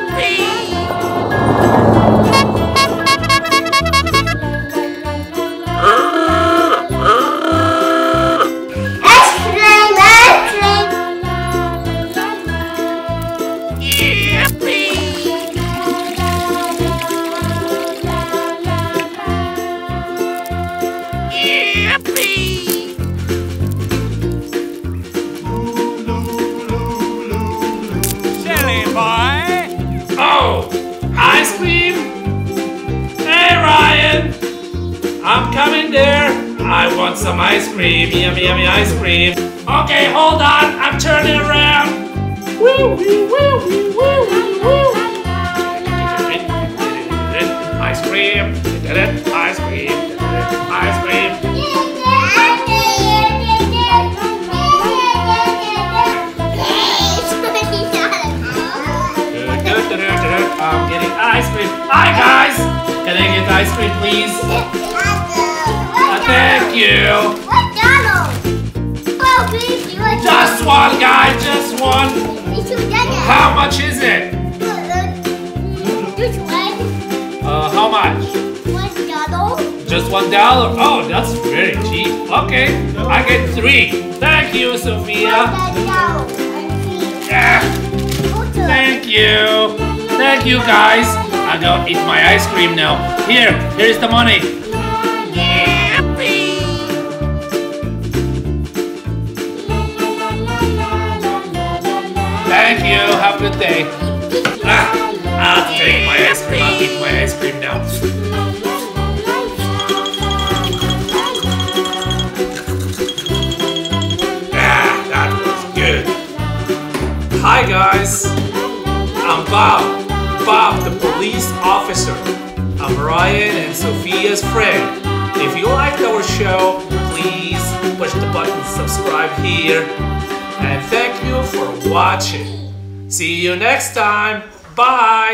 Ice cream? Hey Ryan! I'm coming there. I want some ice cream. Yummy, yummy ice cream. Okay, hold on. I'm turning around. Woo, woo, woo, woo, woo, woo. Ice cream. Ice cream. Ice cream. I'm getting ice cream. Hi guys! Can I get ice cream please? Thank you! Just one guy, just one! How much is it? How much? Just $1? Oh, that's very cheap. Okay, I get 3. Thank you, Sofia. Thank you. Thank you guys. I'm gonna eat my ice cream now. Here's the money. Thank you. Have a good day. I'll take my ice cream. I'll eat my ice cream now. That was good. Hi guys. I'm Bob, the police officer. I'm Ryan and Sofia's friend. If you liked our show, please push the button subscribe here. And thank you for watching. See you next time. Bye.